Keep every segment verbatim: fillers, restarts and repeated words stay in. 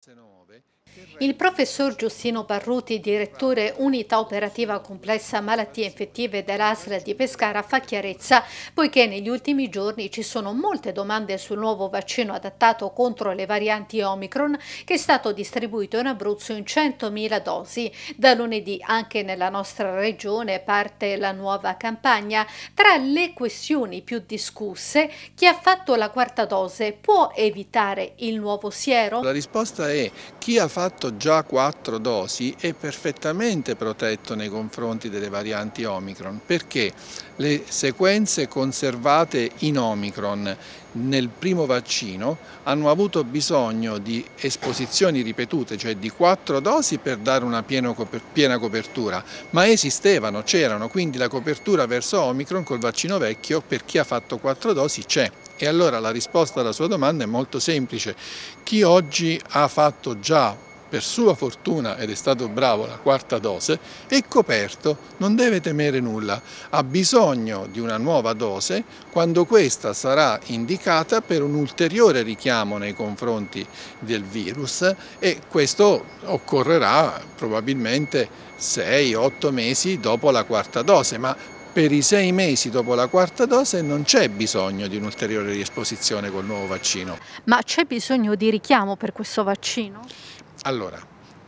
Il professor Giustino Barruti, direttore Unità Operativa Complessa Malattie Infettive dell'A S L di Pescara, fa chiarezza poiché negli ultimi giorni ci sono molte domande sul nuovo vaccino adattato contro le varianti Omicron che è stato distribuito in Abruzzo in centomila dosi. Da lunedì anche nella nostra regione parte la nuova campagna. Tra le questioni più discusse, chi ha fatto la quarta dose può evitare il nuovo siero? La risposta è: chi ha fatto già quattro dosi è perfettamente protetto nei confronti delle varianti Omicron, perché le sequenze conservate in Omicron nel primo vaccino hanno avuto bisogno di esposizioni ripetute, cioè di quattro dosi per dare una piena copertura, ma esistevano, c'erano, quindi la copertura verso Omicron col vaccino vecchio per chi ha fatto quattro dosi c'è. E allora la risposta alla sua domanda è molto semplice: chi oggi ha fatto già, per sua fortuna, ed è stato bravo, la quarta dose, è coperto, non deve temere nulla, ha bisogno di una nuova dose quando questa sarà indicata per un ulteriore richiamo nei confronti del virus, e questo occorrerà probabilmente sei otto mesi dopo la quarta dose, ma per i sei mesi dopo la quarta dose non c'è bisogno di un'ulteriore riesposizione col nuovo vaccino. Ma c'è bisogno di richiamo per questo vaccino? Allora,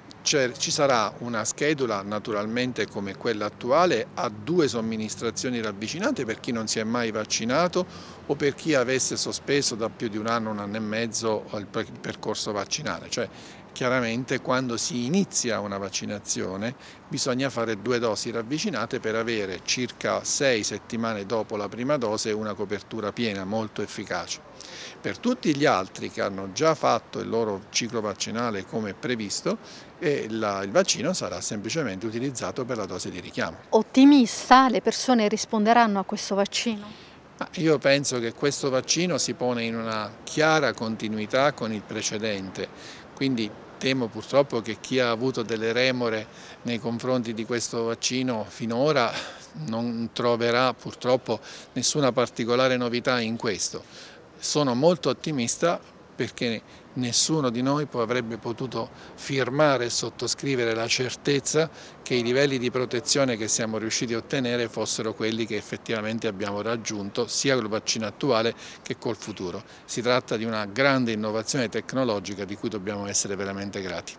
ci sarà una schedula naturalmente come quella attuale a due somministrazioni ravvicinate per chi non si è mai vaccinato o per chi avesse sospeso da più di un anno, un anno e mezzo il percorso vaccinale. Cioè, chiaramente quando si inizia una vaccinazione bisogna fare due dosi ravvicinate per avere circa sei settimane dopo la prima dose una copertura piena, molto efficace. Per tutti gli altri che hanno già fatto il loro ciclo vaccinale come previsto, e la, il vaccino sarà semplicemente utilizzato per la dose di richiamo. Ottimista, le persone risponderanno a questo vaccino? Ma io penso che questo vaccino si pone in una chiara continuità con il precedente, quindi temo purtroppo che chi ha avuto delle remore nei confronti di questo vaccino finora non troverà purtroppo nessuna particolare novità in questo. Sono molto ottimista perché nessuno di noi avrebbe potuto firmare e sottoscrivere la certezza che i livelli di protezione che siamo riusciti a ottenere fossero quelli che effettivamente abbiamo raggiunto sia col vaccino attuale che col futuro. Si tratta di una grande innovazione tecnologica di cui dobbiamo essere veramente grati.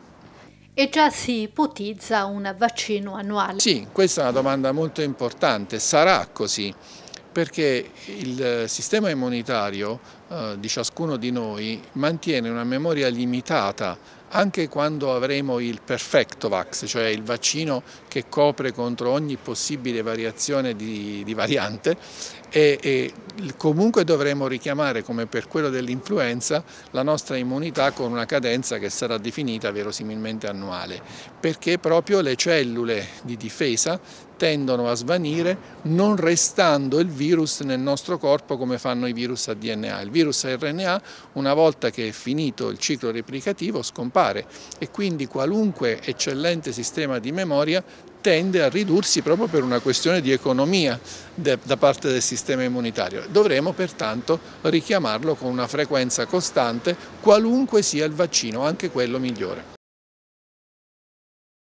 E già si ipotizza un vaccino annuale? Sì, questa è una domanda molto importante. Sarà così, perché il sistema immunitario eh, di ciascuno di noi mantiene una memoria limitata anche quando avremo il Perfectovax, cioè il vaccino che copre contro ogni possibile variazione di, di variante, e, e comunque dovremo richiamare, come per quello dell'influenza, la nostra immunità con una cadenza che sarà definita verosimilmente annuale, perché proprio le cellule di difesa tendono a svanire non restando il virus nel nostro corpo come fanno i virus a D N A. Il virus a R N A, una volta che è finito il ciclo replicativo, scompare, e quindi qualunque eccellente sistema di memoria tende a ridursi proprio per una questione di economia da parte del sistema immunitario. Dovremo pertanto richiamarlo con una frequenza costante, qualunque sia il vaccino, anche quello migliore.